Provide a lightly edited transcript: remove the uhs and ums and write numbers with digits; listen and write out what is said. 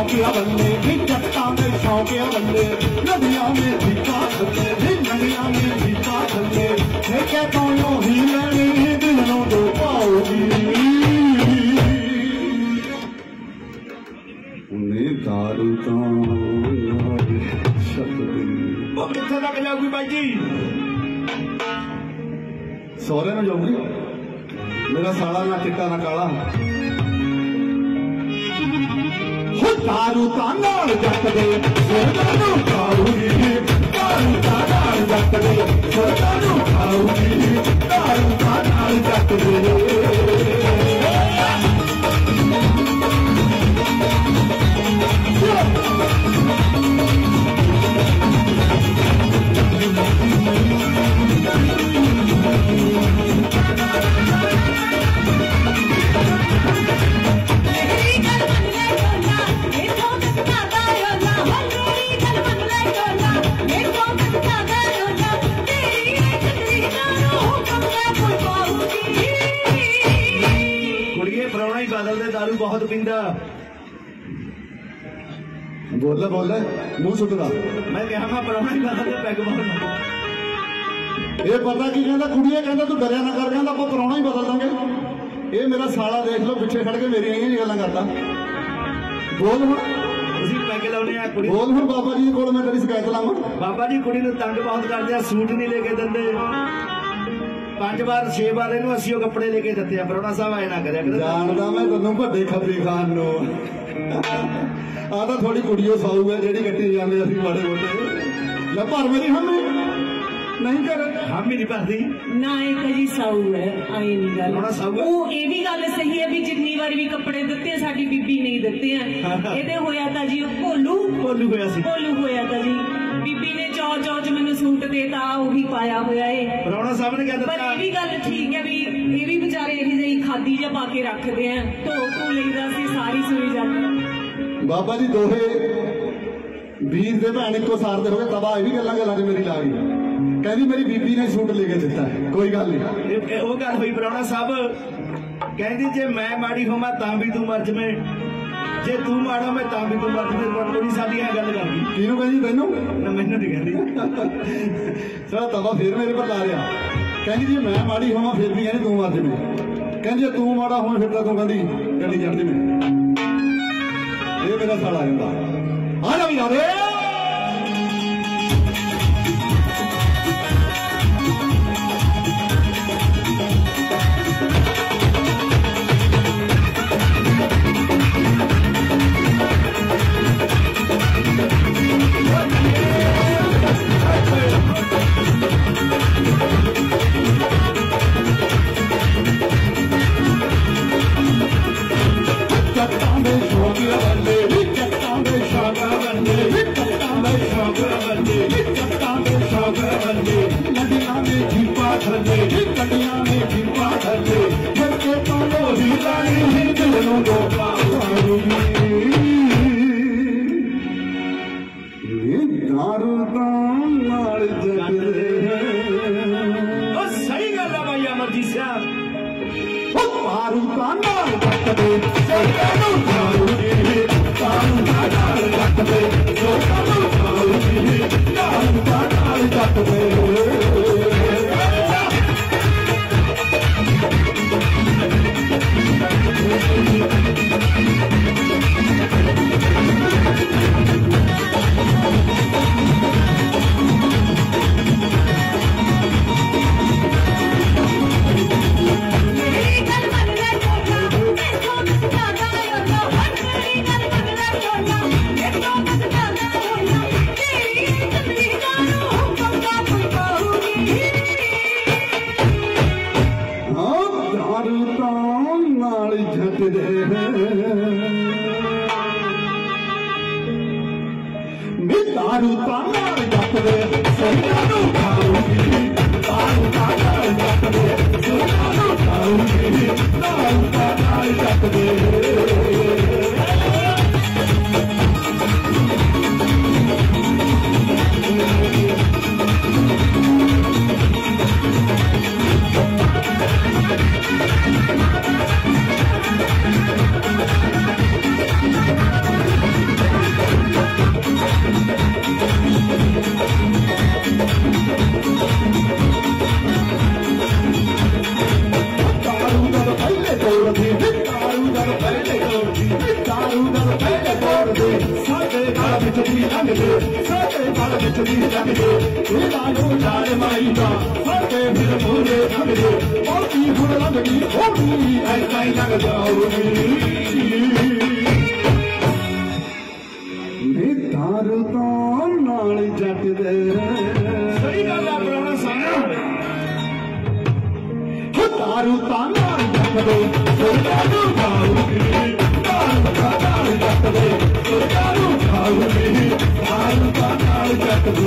शौकिया बल्ले भी जट्टा में शौकिया बल्ले नदिया में भीता थल्ले भी नदिया में भीता थल्ले देखे तो यूं ही लेनी दिलों दो पाओगी उन्हें दारू तो किथे तक जाऊगी भाई जी सौरे में जाऊगी मेरा साला ना चिट्टा ना काला दारू तानाल जट दे सोदानू खाऊगी दारू तानाल जट दे सोदानू खाऊगी दारू तानाल जट दे दारू बहुत पींदा बोल बोल मुंह सुटदा मैं कहा मैं पराना ही बदल पैग बहुत ये पता की कहता कुड़िए कहता तू डरिया ना कर कहता आप पराना ही बदल देंगे ये मेरा साला देख लो पिछे खड़ के मेरी गल्लां करता बोल हुण पैग लाउने आ कुड़ी बोल हुण बाबा जी कोल मैं तेरी शिकायत लावां बाबा जी कुड़ी नूं तंग बहुत करदे आ सूट नहीं लेके दिंदे 5 बार 6 बार इन्हू असीं कपड़े लेके दिते आ परोना साहब आए ना करया कर जानदा मैं तन्नू वड्डे खबरी खान नूं आ तां थोड़ी कुड़ियो साऊ है जेहड़ी कट्टी जांदे असीं माड़े मोटे लै भर मेरी हम नहीं कर हम ही नहीं भरदी ना एक जी साऊ है आई नहीं गल परोना साऊ ओ ये भी गल सही है भी जितनी बार भी कपड़े दिते साडी बीबी नहीं दिते हैं एदे होया तां जी भोलू होया सी भोलू होया तां जी बीबी ने चौच मैंने सूट देता वही पाया हुआ है परोना साहब ने क्या दिता पर ये भी गल ठीक है भी ये भी बेचारे यही जही खादी जा पाके रखते हैं धो लेदा सी सारी सुई जाती बाबा जी दोहे वीर दे भैन इको सार दे हो गए तबाह ये भी गल्लां गल्लां च मेरी ला गई कहती मेरी बीबी ने सूट लेके दिता है कोई गल नहीं वो गल हुई परोना साहब कहती जे मैं माड़ी होवां तां भी तू मर जमे जे तू माड़ा मैं तां भी तू मर जमे कोई साडी है गल करदी किहनू कहंदी तैनू ना मैनू नहीं कहंदी सारा तवा फिर मेरे पर ला रहा कहंदी जे मैं माड़ी होवां फिर भी कहंदी तू मर जमे कहंदी जे तू माड़ा होवां फिर तां तू कहंदी गड्डी चढ़ जमे ये मेरा साला आंदा आ जा यारे सही गल है भाई अमरजीत सिंह लगदी लगदे लायो जान माई दा हटे फिर बोले लगदे औती हुण लगदी होनी ऐसा ही लगदा नी दारू तो नाल जट दे सही गल है अपना सारा दारू तो नाल जट दे दारू दारू जट दे दारू दारू जट दे